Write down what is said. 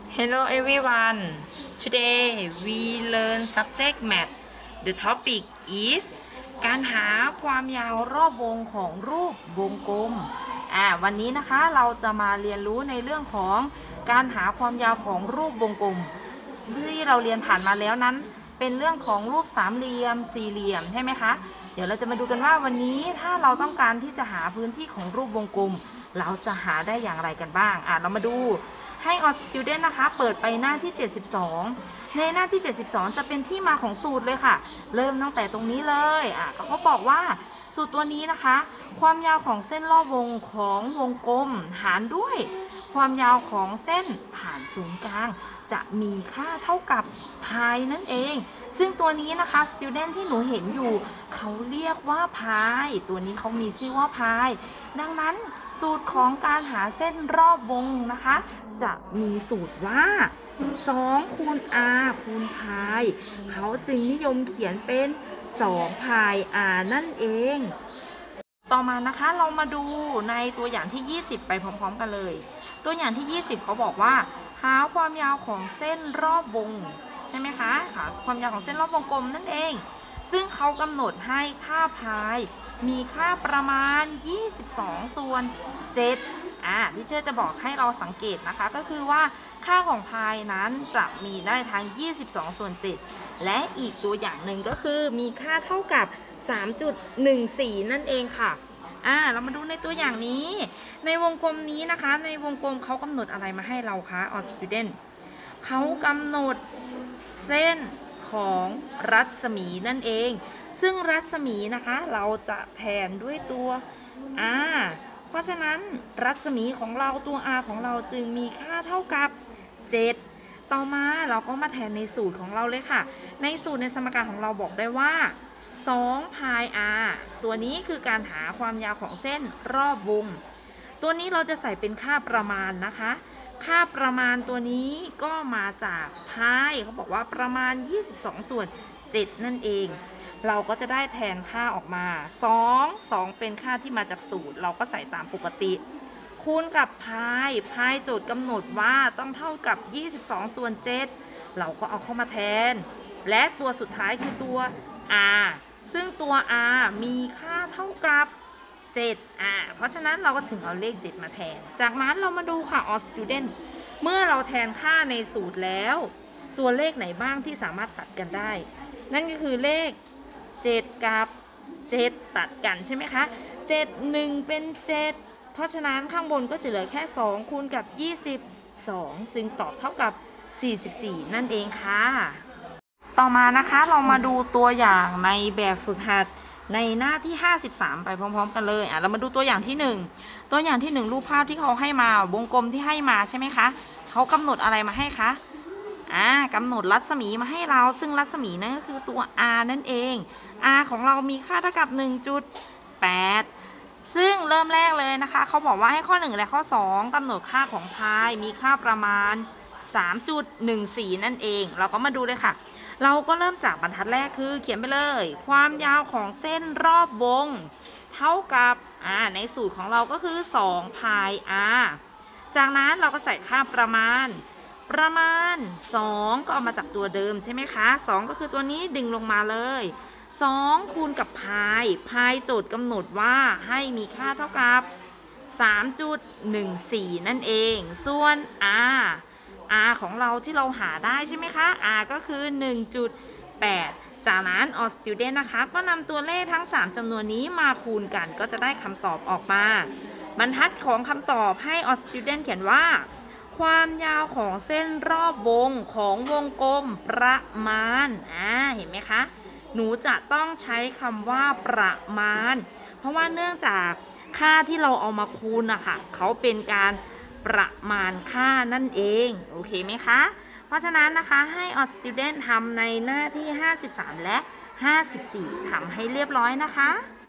Hello everyone. Today we learn subject math. The topic is การหาความยาวรอบวงของรูปวงกลมวันนี้นะคะเราจะมาเรียนรู้ในเรื่องของการหาความยาวของรูปวงกลมที่เราเรียนผ่านมาแล้วนั้นเป็นเรื่องของรูปสามเหลี่ยมสี่เหลี่ยมใช่ไหมคะเดี๋ยวเราจะมาดูกันว่าวันนี้ถ้าเราต้องการที่จะหาพื้นที่ของรูปวงกลมเราจะหาได้อย่างไรกันบ้างเรามาดูให้All Student นะคะเปิดไปหน้าที่72ในหน้าที่72จะเป็นที่มาของสูตรเลยค่ะเริ่มตั้งแต่ตรงนี้เลยเขาบอกว่าสูตรตัวนี้นะคะความยาวของเส้นรอบวงของวงกลมหารด้วยความยาวของเส้นผ่านศูนย์กลางจะมีค่าเท่ากับพายนั่นเองซึ่งตัวนี้นะคะ Student ที่หนูเห็นอยู่เขาเรียกว่าพายตัวนี้เขามีชื่อว่าพายดังนั้นสูตรของการหาเส้นรอบวงนะคะจะมีสูตรว่า2คูณ r คูณพายเขาจึงนิยมเขียนเป็น2พาย r นั่นเองต่อมานะคะเรามาดูในตัวอย่างที่20ไปพร้อมๆกันเลยตัวอย่างที่20เขาบอกว่าหาความยาวของเส้นรอบวงใช่ไหมคะหาความยาวของเส้นรอบวงกลมนั่นเองซึ่งเขากำหนดให้ค่าพายมีค่าประมาณ22ส่วน7ที่เชื่อจะบอกให้เราสังเกตนะคะก็คือว่าค่าของพายนั้นจะมีได้ทั้ง22ส่วน7และอีกตัวอย่างหนึ่งก็คือมีค่าเท่ากับ 3.14 นั่นเองค่ะเรามาดูในตัวอย่างนี้ในวงกลมนี้นะคะในวงกลมเขากำหนดอะไรมาให้เราคะ All Student เขากำหนดเส้นของรัศมีนั่นเองซึ่งรัศมีนะคะเราจะแทนด้วยตัว r เพราะฉะนั้นรัศมีของเราตัว r ของเราจึงมีค่าเท่ากับ7ต่อมาเราก็มาแทนในสูตรของเราเลยค่ะในสูตรในสมการของเราบอกได้ว่า2พาย r ตัวนี้คือการหาความยาวของเส้นรอบวงตัวนี้เราจะใส่เป็นค่าประมาณนะคะค่าประมาณตัวนี้ก็มาจากพายเขาบอกว่าประมาณ22ส่วน7นั่นเองเราก็จะได้แทนค่าออกมา2เป็นค่าที่มาจากสูตรเราก็ใส่ตามปกติคูณกับพายโจทย์กำหนดว่าต้องเท่ากับ22ส่วน7เราก็เอาเข้ามาแทนและตัวสุดท้ายคือตัว r ซึ่งตัว r มีค่าเท่ากับ7เพราะฉะนั้นเราก็ถึงเอาเลข7มาแทนจากนั้นเรามาดูค่ะ All Student เมื่อเราแทนค่าในสูตรแล้วตัวเลขไหนบ้างที่สามารถตัดกันได้นั่นก็คือเลข7กับ7ตัดกันใช่ไหมคะ7 1เป็น7เพราะฉะนั้นข้างบนก็จะเหลือแค่2คูณกับ22จึงตอบเท่ากับ44นั่นเองค่ะต่อมานะคะเรามาดูตัวอย่างในแบบฝึกหัดในหน้าที่53ไปพร้อมๆกันเลยเรามาดูตัวอย่างที่1ตัวอย่างที่1รูปภาพที่เขาให้มาวงกลมที่ให้มาใช่ไหมคะเขากำหนดอะไรมาให้คะกำหนดรัศมีมาให้เราซึ่งรัศมีนั่นก็คือตัว r นั่นเอง r ของเรามีค่าเท่ากับ 1.8 ซึ่งเริ่มแรกเลยนะคะเขาบอกว่าให้ข้อ1และข้อ2กำหนดค่าของพายมีค่าประมาณ 3.14 นั่นเองเราก็มาดูเลยค่ะเราก็เริ่มจากบรรทัดแรกคือเขียนไปเลยความยาวของเส้นรอบวงเท่ากับในสูตรของเราก็คือ2พาย r จากนั้นเราก็ใส่ค่าประมาณ2ก็เอามาจากตัวเดิมใช่ไหมคะ2ก็คือตัวนี้ดึงลงมาเลย2คูณกับพายโจทย์กำหนดว่าให้มีค่าเท่ากับ 3.14 นั่นเองส่วน r ของเราที่เราหาได้ใช่ไหมคะ r ก็คือ 1.8 จากนั้น All Student นะคะก็นำตัวเลขทั้ง3จำนวนนี้มาคูณกันก็จะได้คำตอบออกมาบรรทัดของคำตอบให้ All Student เขียนว่าความยาวของเส้นรอบวงของวงกลมประมาณเห็นไหมคะหนูจะต้องใช้คำว่าประมาณเพราะว่าเนื่องจากค่าที่เราเอามาคูณนะคะเขาเป็นการประมาณค่านั่นเองโอเคไหมคะเพราะฉะนั้นนะคะให้ All Student ทำในหน้าที่53และ54ทำให้เรียบร้อยนะคะ